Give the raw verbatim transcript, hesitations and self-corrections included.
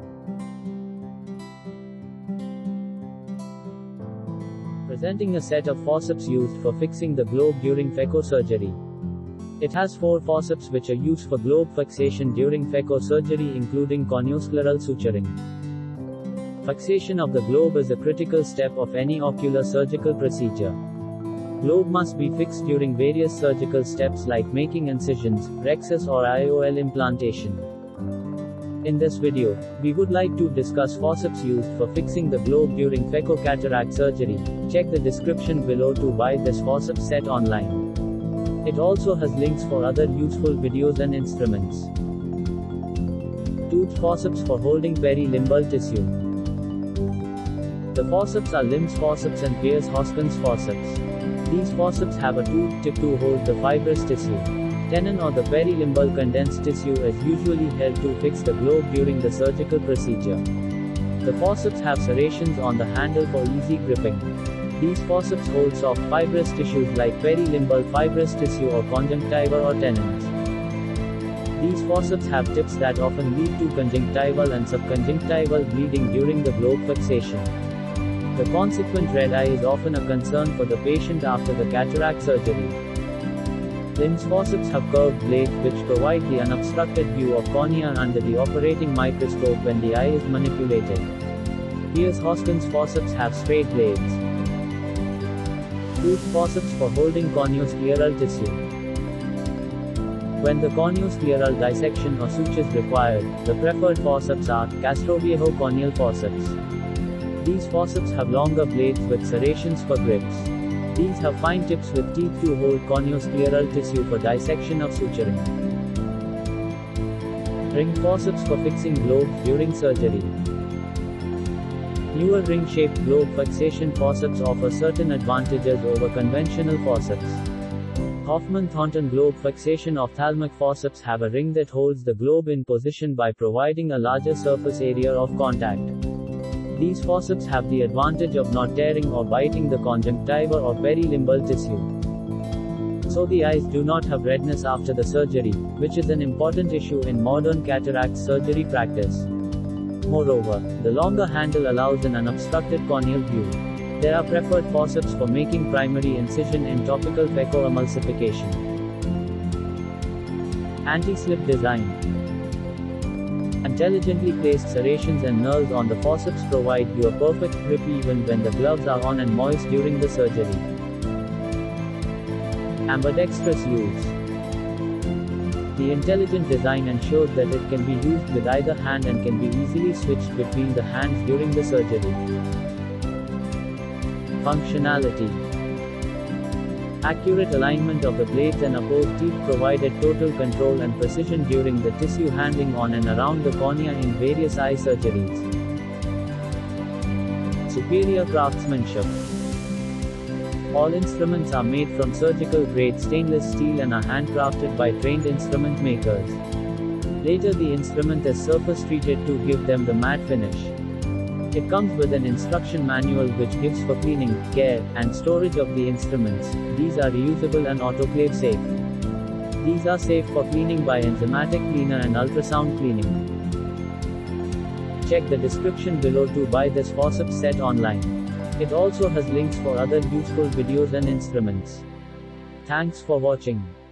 Presenting a set of forceps used for fixing the globe during phaco surgery. It has four forceps which are used for globe fixation during phaco surgery, including corneo-scleral suturing. Fixation of the globe is a critical step of any ocular surgical procedure. Globe must be fixed during various surgical steps like making incisions, rhexis or I O L implantation. In this video, we would like to discuss forceps used for fixing the globe during phaco cataract surgery. Check the description below to buy this forceps set online. It also has links for other useful videos and instruments. Toothed forceps for holding peri-limbal tissue. The forceps are Limbs forceps and Pierce Hoskins forceps. These forceps have a toothed tip to hold the fibrous tissue. Tenon or the peri-limbal condensed tissue is usually held to fix the globe during the surgical procedure. The forceps have serrations on the handle for easy gripping. These forceps hold soft fibrous tissues like peri-limbal fibrous tissue or conjunctiva or tenons. These forceps have tips that often lead to conjunctival and subconjunctival bleeding during the globe fixation. The consequent red eye is often a concern for the patient after the cataract surgery. Limbs forceps have curved blades which provide the unobstructed view of cornea under the operating microscope when the eye is manipulated. Pierce Hoskins forceps have straight blades. Toothed forceps for holding corneo-scleral tissue. When the corneo-scleral dissection or suture is required, the preferred forceps are Castroviejo corneal forceps. These forceps have longer blades with serrations for grips. These have fine tips with teeth to hold corneo-scleral tissue for dissection of suturing. Ring forceps for fixing globes during surgery. Newer ring-shaped globe fixation forceps offer certain advantages over conventional forceps. Hoffman Thornton globe fixation ophthalmic forceps have a ring that holds the globe in position by providing a larger surface area of contact. These forceps have the advantage of not tearing or biting the conjunctiva or peri-limbal tissue. So the eyes do not have redness after the surgery, which is an important issue in modern cataract surgery practice. Moreover, the longer handle allows an unobstructed corneal view. There are preferred forceps for making primary incision in topical phaco emulsification. Anti-slip design. Intelligently placed serrations and knurls on the forceps provide you a perfect grip even when the gloves are on and moist during the surgery. Ambidextrous use. The intelligent design ensures that it can be used with either hand and can be easily switched between the hands during the surgery. Functionality. Accurate alignment of the blades and opposed teeth provided total control and precision during the tissue handling on and around the cornea in various eye surgeries. Superior craftsmanship. All instruments are made from surgical-grade stainless steel and are handcrafted by trained instrument makers. Later the instrument is surface-treated to give them the matte finish. It comes with an instruction manual which gives for cleaning, care, and storage of the instruments. These are reusable and autoclave safe. These are safe for cleaning by enzymatic cleaner and ultrasound cleaning. Check the description below to buy this forceps set online. It also has links for other useful videos and instruments. Thanks for watching.